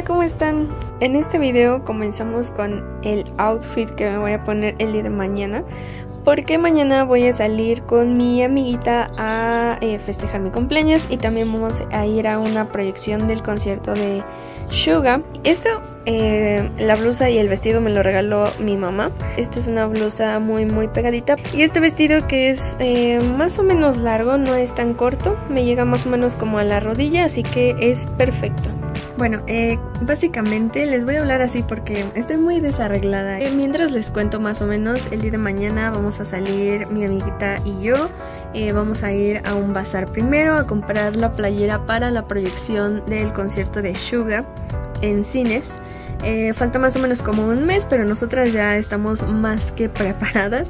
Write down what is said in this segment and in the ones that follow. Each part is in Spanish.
Hola, ¿cómo están? En este video comenzamos con el outfit que me voy a poner el día de mañana, porque mañana voy a salir con mi amiguita a festejar mi cumpleaños y también vamos a ir a una proyección del concierto de Suga. La blusa y el vestido me lo regaló mi mamá. Esta es una blusa muy pegadita y este vestido que es más o menos largo, no es tan corto, me llega más o menos como a la rodilla, así que es perfecto. Bueno, básicamente les voy a hablar así porque estoy muy desarreglada. Mientras les cuento más o menos, el día de mañana vamos a salir mi amiguita y yo. Vamos a ir a un bazar primero a comprar la playera para la proyección del concierto de Suga en cines. Falta más o menos como un mes, pero nosotras ya estamos más que preparadas.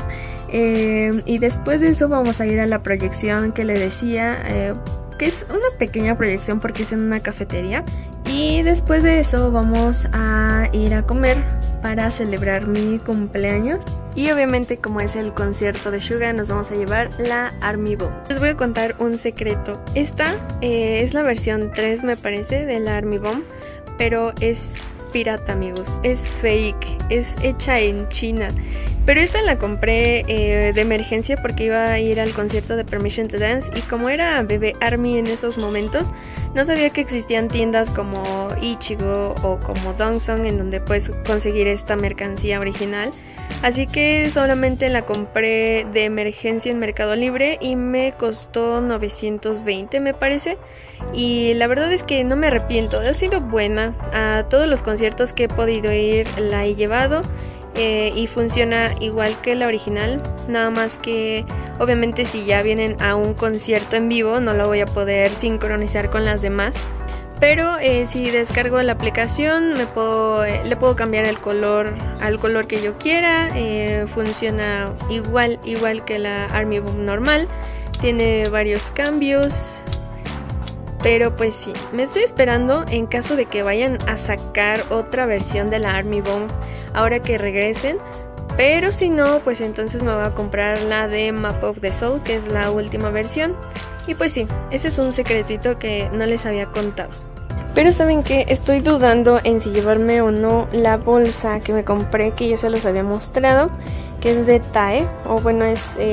Y después de eso vamos a ir a la proyección que le decía, que es una pequeña proyección porque es en una cafetería. Y después de eso vamos a ir a comer para celebrar mi cumpleaños. Y obviamente, como es el concierto de Suga, nos vamos a llevar la Army Bomb. Les voy a contar un secreto. Esta es la versión 3, me parece, de la Army Bomb, pero es pirata, amigos. Es fake, es hecha en China. Pero esta la compré de emergencia porque iba a ir al concierto de Permission to Dance y como era bebé Army en esos momentos, no sabía que existían tiendas como Ichigo o como Dongson en donde puedes conseguir esta mercancía original. Así que solamente la compré de emergencia en Mercado Libre y me costó 920, me parece. Y la verdad es que no me arrepiento, ha sido buena. A todos los conciertos que he podido ir la he llevado. Y funciona igual que la original, nada más que obviamente si ya vienen a un concierto en vivo no lo voy a poder sincronizar con las demás, pero si descargo la aplicación le puedo cambiar el color al color que yo quiera. Funciona igual que la Army Bomb normal, tiene varios cambios. Pero pues sí, me estoy esperando en caso de que vayan a sacar otra versión de la Army Bomb ahora que regresen. Pero si no, pues entonces me voy a comprar la de Map of the Soul, que es la última versión. Y pues sí, ese es un secretito que no les había contado. Pero ¿saben qué? Estoy dudando en si llevarme o no la bolsa que me compré, que ya se los había mostrado, que es de TAE, o bueno,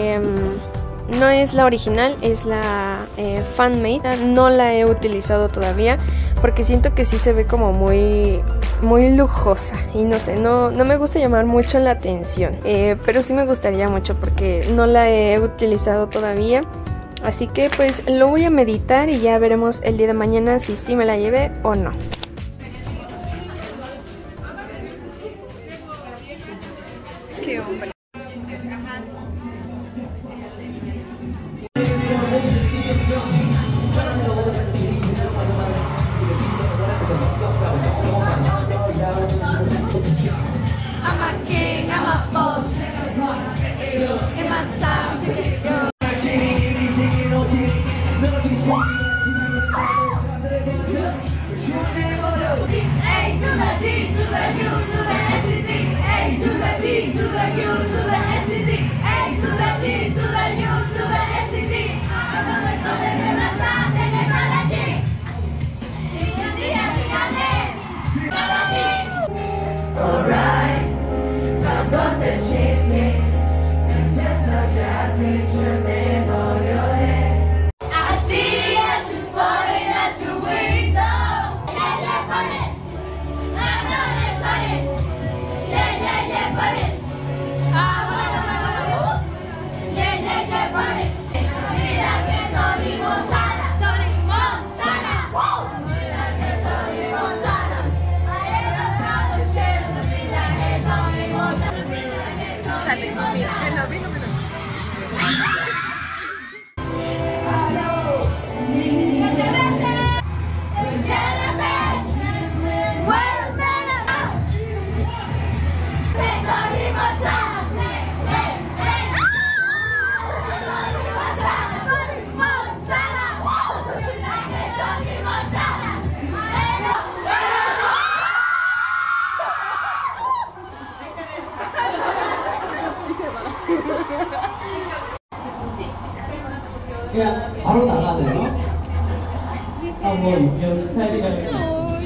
no es la original, es la fan-made. No la he utilizado todavía porque siento que sí se ve como muy lujosa y no sé, no me gusta llamar mucho la atención, pero sí me gustaría mucho porque no la he utilizado todavía. Así que pues lo voy a meditar y ya veremos el día de mañana si sí me la llevé o no. ¡Qué hombre! 그냥 바로 나가네요. 뭐 스타일이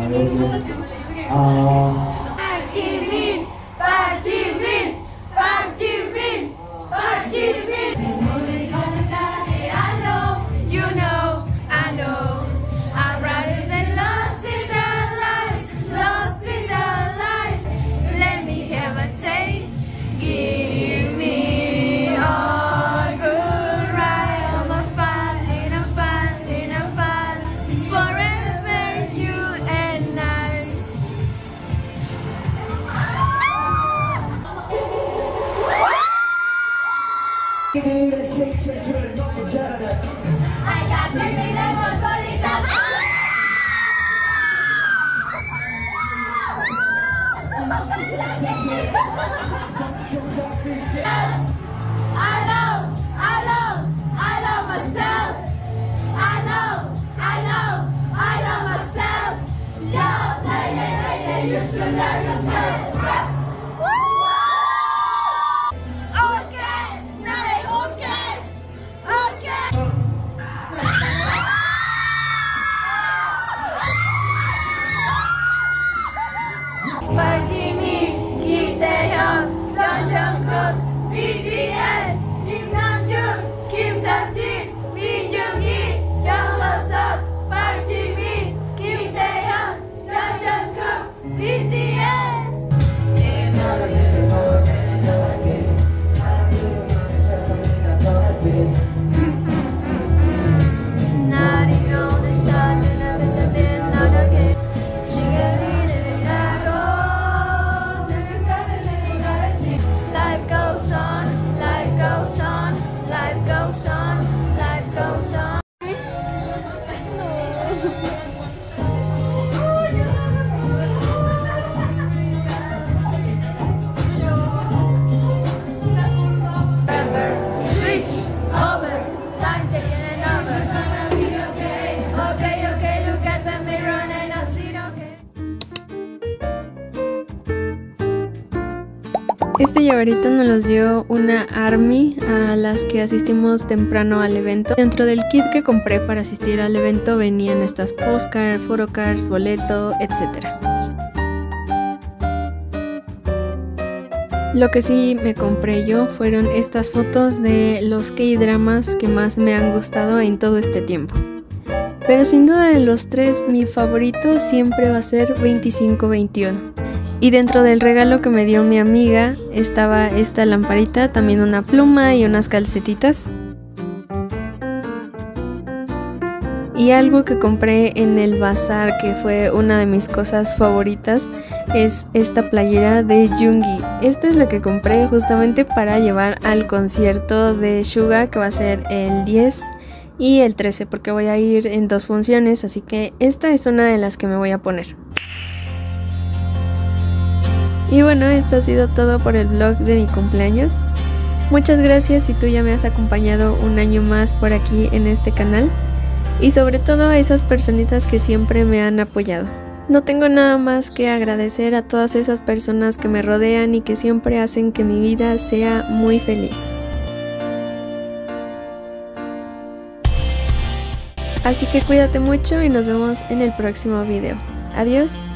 Este llaverito nos los dio una ARMY a las que asistimos temprano al evento. Dentro del kit que compré para asistir al evento venían estas postcards, photocards, boleto, etc. Lo que sí me compré yo fueron estas fotos de los K-dramas que más me han gustado en todo este tiempo. Pero sin duda de los tres, mi favorito siempre va a ser 2521. Y dentro del regalo que me dio mi amiga estaba esta lamparita, también una pluma y unas calcetitas. Y algo que compré en el bazar, que fue una de mis cosas favoritas, es esta playera de Yoongi. Esta es la que compré justamente para llevar al concierto de Suga, que va a ser el 10 y el 13, porque voy a ir en 2 funciones, así que esta es una de las que me voy a poner. Y bueno, esto ha sido todo por el vlog de mi cumpleaños. Muchas gracias si tú ya me has acompañado un año más por aquí en este canal. Y sobre todo a esas personitas que siempre me han apoyado. No tengo nada más que agradecer a todas esas personas que me rodean y que siempre hacen que mi vida sea muy feliz. Así que cuídate mucho y nos vemos en el próximo video. Adiós.